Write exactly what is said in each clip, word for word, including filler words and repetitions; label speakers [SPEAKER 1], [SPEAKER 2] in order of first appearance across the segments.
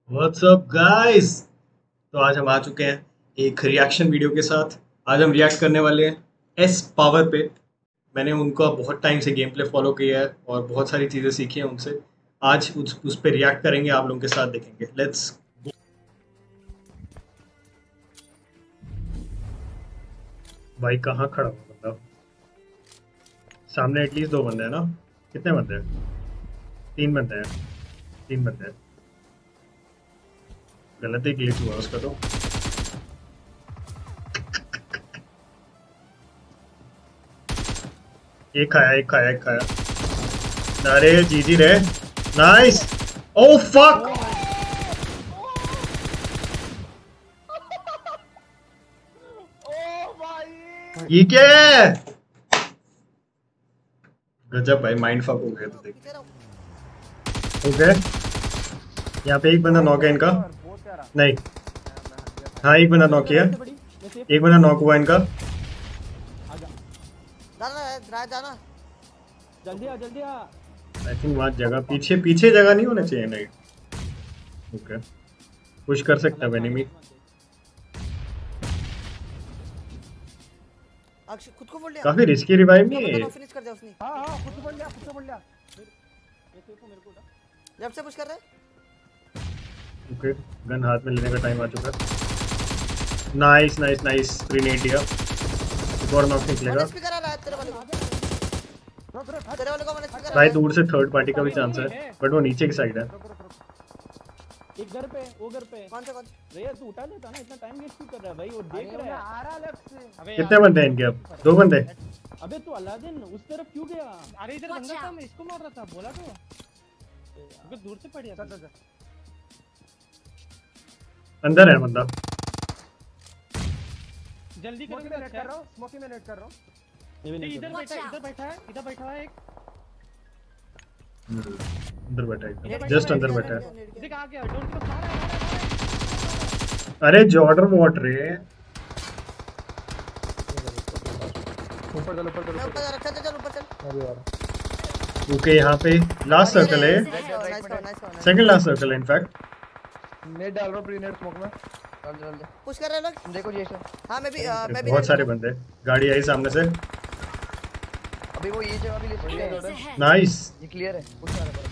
[SPEAKER 1] What's up guys. तो आज हम आ चुके हैं एक रिएक्शन वीडियो के साथ। आज हम रिएक्ट करने वाले हैं एस पावर पे। मैंने उनका बहुत टाइम से गेम प्ले फॉलो किया है और बहुत सारी चीज़ें सीखी हैं उनसे। आज उस उस पे रिएक्ट करेंगे, आप लोगों के साथ देखेंगे। लेट्स। भाई कहाँ खड़ा हूँ मतलब? सामने एटलीस्ट दो बंदे हैं ना? कितने बंदे हैं? तीन बंदे हैं। तीन बंदे हैं। गलत ही ग्लिच हुआ उसका तो। एक खाया एक खाया एक खाया। अरे जी जी रे, नाइस। ओ फक, ये क्या है? गजब भाई, माइंड फक हो गया तो देख के। ओके, यहाँ पे एक बंदा नॉक है इनका। नहीं, हाँ एक बंदा नॉक किया। एक बंदा नॉक हुआ इनका।
[SPEAKER 2] जल्दी आ जल्दी आ।
[SPEAKER 1] आई थिंक वहाँ जगह पीछे पीछे जगह नहीं होना चाहिए। नहीं, ओके पुश कर सकता है एनिमी।
[SPEAKER 3] खुद को बोल लिया।
[SPEAKER 1] काफी रिस्की रिवाइव नहीं है।
[SPEAKER 3] फिनिश कर दिया उसने।
[SPEAKER 2] हां हां खुद को बोल लिया खुद को बोल लिया। ये देखो मेरे को उठा।
[SPEAKER 3] लेफ्ट से पुश कर रहा है।
[SPEAKER 1] ओके, गन हाथ में लेने का टाइम आ चुका है। नाइस नाइस नाइस, ग्रेनेड दिया। एक और नॉक निकलेगा।
[SPEAKER 3] स्पीकर आ रहा है तेरे वाले को। तेरे वाले को मैंने स्पीकर।
[SPEAKER 1] भाई दूर से थर्ड पार्टी का भी चांस है, बट वो नीचे की साइड है।
[SPEAKER 2] एक घर पे, वो घर पे।
[SPEAKER 3] कौन से कौन
[SPEAKER 2] रे तू उठा लेता ना, इतना टाइम वेस्ट क्यों कर रहा है भाई? वो देख रहा है आ रहा लेफ्ट से। अबे
[SPEAKER 1] कितने बंदे हैं इनके? अब दो बंदे।
[SPEAKER 2] अबे तू अलादीन उस तरफ क्यों गया?
[SPEAKER 4] अरे इधर बंदा था, मैं इसको मार रहा था, बोला तो। अबे दूर से पड़ गया। चल चल
[SPEAKER 1] अंदर है बंदा।
[SPEAKER 4] जल्दी करो, मैं लेट कर रहा हूं, स्मोकी में लेट कर रहा हूं। इधर बैठा है, इधर बैठा है, इधर बैठा है एक।
[SPEAKER 1] अंदर बैठा है, जस्ट अंदर बैठा है।
[SPEAKER 4] देख आ गया, डोंट को मार।
[SPEAKER 1] अरे जॉर्डर वॉट रे।
[SPEAKER 2] ऊपर चल ऊपर चल
[SPEAKER 3] ऊपर जा रखा। चल ऊपर चल।
[SPEAKER 2] अरे यार
[SPEAKER 1] ओके, यहाँ पे लास्ट सर्कल है। सेकंड लास्ट सर्कल है इनफैक्ट।
[SPEAKER 2] नेट डाल रहा हूं, प्री नेट स्मोक में।
[SPEAKER 3] चल जल्दी पुश कर रहे हैं लोग।
[SPEAKER 2] देखो जेसन।
[SPEAKER 3] हां मैं भी मैं भी
[SPEAKER 1] बहुत सारे बंदे। गाड़ी आई सामने से।
[SPEAKER 2] अभी वो ये जगह भी ले सकते हैं।
[SPEAKER 1] नाइस,
[SPEAKER 2] ये क्लियर है। पुश आ रहा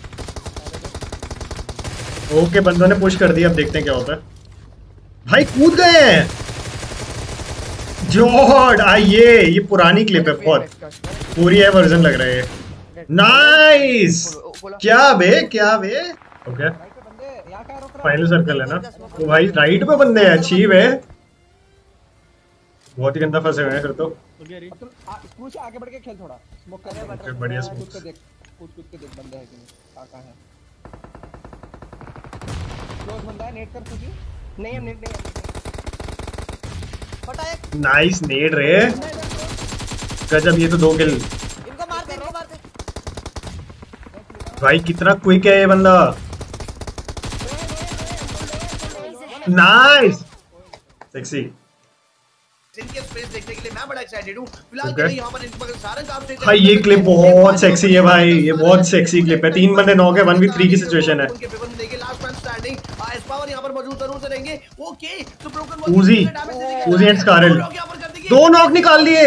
[SPEAKER 2] है।
[SPEAKER 1] ओके बंदों ने पुश कर दिया। अब देखते हैं क्या होता है। भाई कूद गए हैं। जॉर्ड आइए, ये पुरानी क्लिप है बहुत, पूरी है वर्जन लग रहा है। नाइस, क्या बे क्या बे। ओके फाइनल सर्कल है ना? तो भाई राइट पे बंदे हैं। अच्छी है, बहुत ही गंदा फंसे हुए हैं फिर तो।
[SPEAKER 2] कुछ आगे बढ़ के खेल थोड़ा। स्मोक कर
[SPEAKER 1] ओके बढ़िया
[SPEAKER 2] कूद
[SPEAKER 1] स्मोक।
[SPEAKER 2] के देख, कूद कूद के देख बंदे है कि नहीं, कहां है। क्लोज बंदा है, नेट कर कुछ नहीं है। नेट नहीं है।
[SPEAKER 3] फटा एक।
[SPEAKER 1] नाइस नेड रे, गजब। ये तो दो किल।
[SPEAKER 3] इनको मार दे, इनको मार दे।
[SPEAKER 1] भाई कितना क्विक है ये बंदा। Nice, sexy.
[SPEAKER 5] इनके स्पेस देखने के लिए मैं बड़ा एक्साइटेड हूं। फिलहाल के लिए यहां पर इनको सारे काम से
[SPEAKER 1] भाई ये क्लिप बहुत सेक्सी है भाई, ये बहुत सेक्सी क्लिप है। तीन बंदे नॉक है, वन वी थ्री की सिचुएशन है।
[SPEAKER 5] उनके पेपर देखिए, last man standing. S power यहां पर मौजूद जरूर से रहेंगे। ओके तो ब्रोकन
[SPEAKER 1] उजी उजी एंड स्कारल दो नॉक निकाल लिए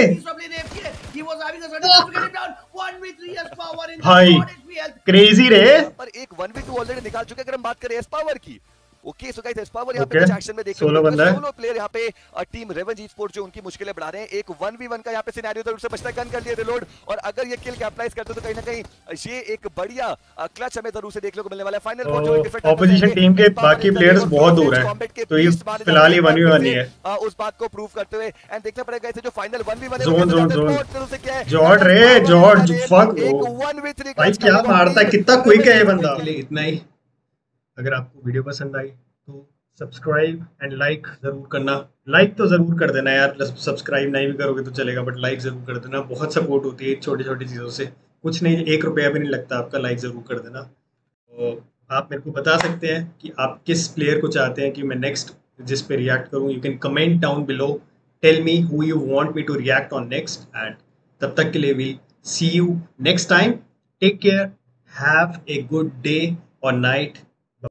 [SPEAKER 1] भाई। क्रेजी रे।
[SPEAKER 5] पर एक वन वी टू ऑलरेडी निकाल चुके। अगर हम बात करें एस पावर की, okay so guys S power यहां पे
[SPEAKER 1] Okay.
[SPEAKER 5] कुछ एक्शन में देखने
[SPEAKER 1] सोलो
[SPEAKER 5] को
[SPEAKER 1] बंदा है।
[SPEAKER 5] सोलो प्लेयर यहां पे टीम रेवेंज ई-स्पोर्ट जो उनकी मुश्किलें बढ़ा रहे हैं। एक वन वी वन का यहां पे सिनेरियो जरूर से बचता है। गन कर लिए रिलोड, और अगर ये किल कैपिटलाइज करते तो कहीं ना कहीं ये एक बढ़िया क्लच हमें जरूर से देखने को मिलने वाला है। फाइनल
[SPEAKER 1] तो ऑपोजिशन टीम के बाकी प्लेयर्स बहुत दूर हैं, तो ये फिलहाल ही वन वी वन ही है।
[SPEAKER 5] उस बात को प्रूव करते हुए एंड देखना पड़ेगा इसे जो फाइनल वन वी वन है।
[SPEAKER 1] जोन जोन जोन जॉर्ड रे, जॉर्ड फक भाई, क्या मारता है, कितना क्विक है ये बंदा। इतना ही। अगर आपको वीडियो पसंद आई तो सब्सक्राइब एंड लाइक जरूर करना। लाइक तो जरूर कर देना यार, सब्सक्राइब नहीं भी करोगे तो चलेगा, बट लाइक जरूर कर देना। बहुत सपोर्ट होती है छोटी छोटी चीज़ों से, कुछ नहीं, एक रुपया भी नहीं लगता आपका। लाइक जरूर कर देना। तो आप मेरे को बता सकते हैं कि आप किस प्लेयर को चाहते हैं कि मैं नेक्स्ट जिस पे रिएक्ट करूँ। You can comment down below, tell me who you want me to react on next. And तब तक के लिए we'll see you next time. Take care, have a good day और नाइट।